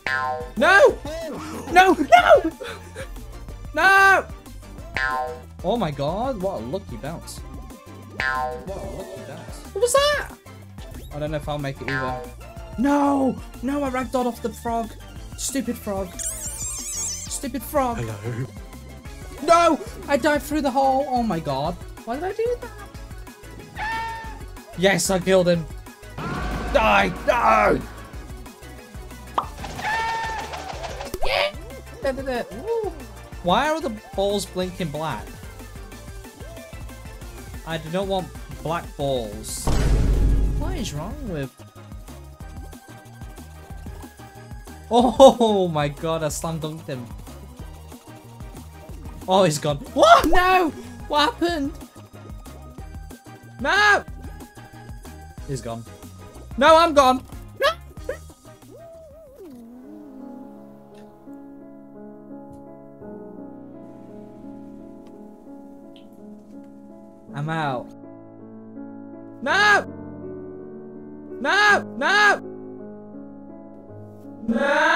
No! No! No! No! Oh my god, what a lucky bounce. What a lucky bounce. What was that? I don't know if I'll make it either. No! No, I ragdolled off the frog. Stupid frog. Stupid frog. Hello. No! I dived through the hole. Oh my god. Why did I do that? Yes, I killed him. Die! No! Why are the balls blinking black? I do not want black balls. What is wrong with... Oh my god, I slam dunked him. Oh, he's gone. What? No! What happened? No! He's gone. No, I'm gone. No! I'm out. No! No! No! No!